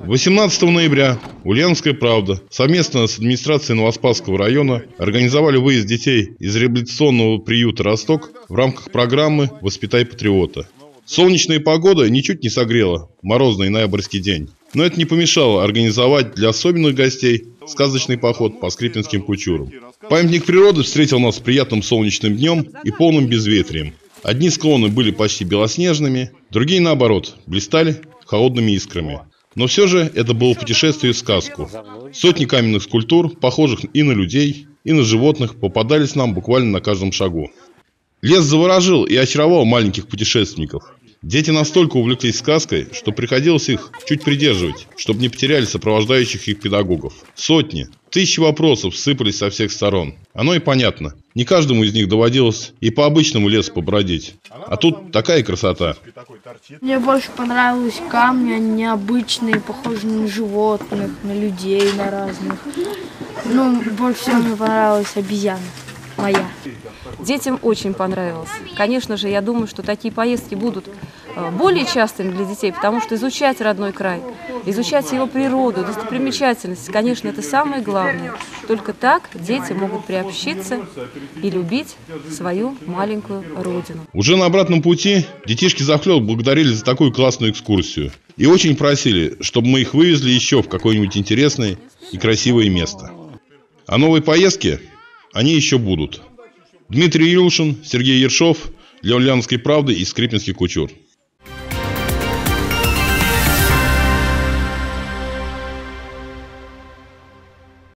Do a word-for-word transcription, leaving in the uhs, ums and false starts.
восемнадцатого ноября Ульяновская правда совместно с администрацией Новоспасского района организовали выезд детей из реабилитационного приюта «Росток» в рамках программы «Воспитай патриота». Солнечная погода ничуть не согрела морозный ноябрьский день, но это не помешало организовать для особенных гостей сказочный поход по Скрипинским кучурам. Памятник природы встретил нас приятным солнечным днем и полным безветрием. Одни склоны были почти белоснежными, другие, наоборот, блистали холодными искрами. Но все же это было путешествие в сказку. Сотни каменных скульптур, похожих и на людей, и на животных, попадались нам буквально на каждом шагу. Лес заворожил и очаровал маленьких путешественников. Дети настолько увлеклись сказкой, что приходилось их чуть придерживать, чтобы не потеряли сопровождающих их педагогов. Сотни, тысячи вопросов сыпались со всех сторон. Оно и понятно. Не каждому из них доводилось и по обычному лесу побродить. А тут такая красота. Мне больше понравились камни, они необычные, похожие на животных, на людей, на разных. Ну, больше всего мне понравилась обезьяна моя. Детям очень понравилось. Конечно же, я думаю, что такие поездки будут более частыми для детей, потому что изучать родной край, изучать его природу, достопримечательности, конечно, это самое главное. Только так дети могут приобщиться и любить свою маленькую родину. Уже на обратном пути детишки захлеб благодарили за такую классную экскурсию. И очень просили, чтобы мы их вывезли еще в какое-нибудь интересное и красивое место. А новые поездки, они еще будут. Дмитрий Юлшин, Сергей Ершов для Ульяновской правды из Скрипинских кучур.